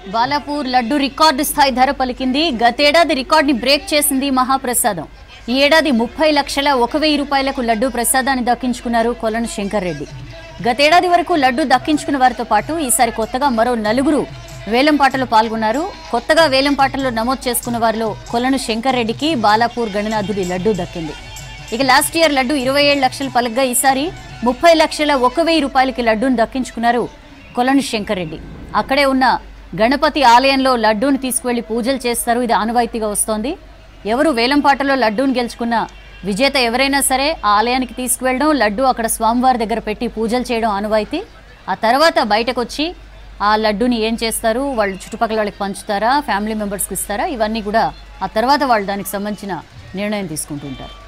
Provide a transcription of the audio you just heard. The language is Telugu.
బాలాపూర్ లడ్డు రికార్డు స్థాయి ధర పలికింది. గతేడాది రికార్డుని బ్రేక్ చేసింది మహాప్రసాదం. ఈ ఏడాది 30,01,000 రూపాయలకు లడ్డు ప్రసాదాన్ని దక్కించుకున్నారు కొలను శంకర్ రెడ్డి. గతేడాది వరకు లడ్డు దక్కించుకున్న వారితో పాటు ఈసారి కొత్తగా మరో 4 వేలంపాటలో పాల్గొన్నారు. కొత్తగా వేలంపాటల్లో నమోదు చేసుకున్న వారిలో కొలను శంకర్ రెడ్డికి బాలాపూర్ గణనాథుడి లడ్డు దక్కింది. ఇక లాస్ట్ ఇయర్ లడ్డు 27 లక్షలు పలకగా ఈసారి 30,01,000 రూపాయలకి లడ్డూను దక్కించుకున్నారు కొలను శంకర్ రెడ్డి. అక్కడే ఉన్న గణపతి ఆలయంలో లడ్డూని తీసుకువెళ్లి పూజలు చేస్తారు. ఇది ఆనవాయితీగా వస్తోంది. ఎవరు వేలంపాటలో లడ్డూని గెలుచుకున్న విజేత ఎవరైనా సరే ఆ ఆలయానికి తీసుకువెళ్ళడం, లడ్డు అక్కడ స్వామివారి దగ్గర పెట్టి పూజలు చేయడం ఆనవాయితీ. ఆ తర్వాత బయటకు వచ్చి ఆ లడ్డూని ఏం చేస్తారు, వాళ్ళు చుట్టుపక్కల వాళ్ళకి పంచుతారా, ఫ్యామిలీ మెంబర్స్కి ఇస్తారా, ఇవన్నీ కూడా ఆ తర్వాత వాళ్ళు దానికి సంబంధించిన నిర్ణయం తీసుకుంటుంటారు.